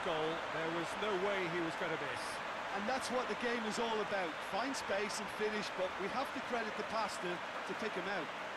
goal, there was no way he was going to miss. And that's what the game is all about. Find space and finish, but we have to credit the passer to pick him out.